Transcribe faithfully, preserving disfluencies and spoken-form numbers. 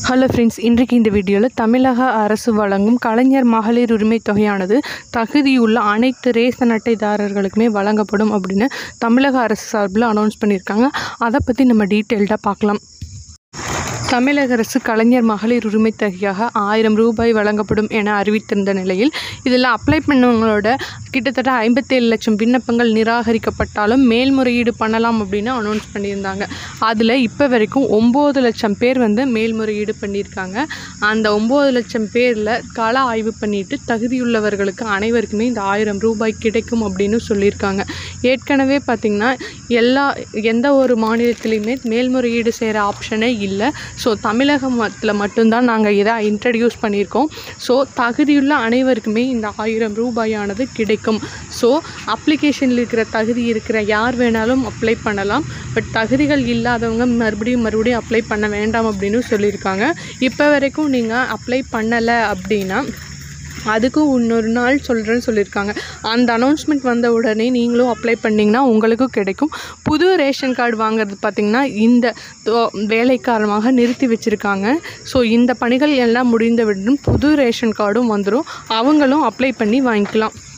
Hello friends, இன்றைக்கு இந்த வீடியோவில் தமிழக அரசு வழங்கும் கலைஞர் மகளிர் உரிமை தொகையானது தகுதியுள்ள அனைத்து ரேஷன் அட்டைதாரர்களுக்குமே வழங்கப்படும் அப்படின்னு தமிழக அரசு சார்பில் அனௌன்ஸ் பண்ணியிருக்காங்க. அதை பற்றி நம்ம டீட்டெயில்டாக பார்க்கலாம். தமிழக அரசு கலைஞர் மகளிர் உரிமை தொகையாக ஆயிரம் ரூபாய் வழங்கப்படும் என அறிவித்திருந்த நிலையில் இதில் அப்ளை பண்ணவங்களோட கிட்டத்தட்ட ஐம்பத்தேழு லட்சம் விண்ணப்பங்கள் நிராகரிக்கப்பட்டாலும் மேல்முறையீடு பண்ணலாம் அப்படின்னு அனௌன்ஸ் பண்ணியிருந்தாங்க. அதில் இப்போ வரைக்கும் ஒம்பது லட்சம் பேர் வந்து மேல்முறையீடு பண்ணியிருக்காங்க. அந்த ஒம்பது லட்சம் பேரில் கள ஆய்வு பண்ணிட்டு தகுதியுள்ளவர்களுக்கு அனைவருக்குமே இந்த ஆயிரம் ரூபாய் கிடைக்கும் அப்படின்னு சொல்லியிருக்காங்க. ஏற்கனவே பார்த்திங்கன்னா எல்லா எந்த ஒரு மாநிலத்திலையுமே மேல்முறையீடு செய்கிற ஆப்ஷனே இல்லை. ஸோ தமிழகத்தில் மட்டும்தான் நாங்கள் இதை இன்ட்ரடியூஸ் பண்ணியிருக்கோம். ஸோ தகுதியுள்ள அனைவருக்குமே இந்த ஆயிரம் ரூபாயானது கிடைக்கும். ஸோ அப்ளிகேஷனில் இருக்கிற தகுதி இருக்கிற யார் வேணாலும் அப்ளை பண்ணலாம். பட் தகுதிகள் இல்லாதவங்க மறுபடியும் மறுபடியும் அப்ளை பண்ண வேண்டாம் அப்படின்னு சொல்லியிருக்காங்க. இப்போ வரைக்கும் நீங்கள் அப்ளை பண்ணலை அப்படின்னா அதுக்கும் இன்னொரு நாள் சொல்கிறேன்னு சொல்லியிருக்காங்க. அந்த அனௌன்ஸ்மெண்ட் வந்த உடனே நீங்களும் அப்ளை பண்ணிங்கன்னா உங்களுக்கும் கிடைக்கும். புது ரேஷன் கார்டு வாங்குறது பார்த்திங்கன்னா இந்த வேலை காரணமாக நிறுத்தி வச்சுருக்காங்க. ஸோ இந்த பணிகள் எல்லாம் முடிந்தவுடன் புது ரேஷன் கார்டும் வந்துடும். அவங்களும் அப்ளை பண்ணி வாங்கிக்கலாம்.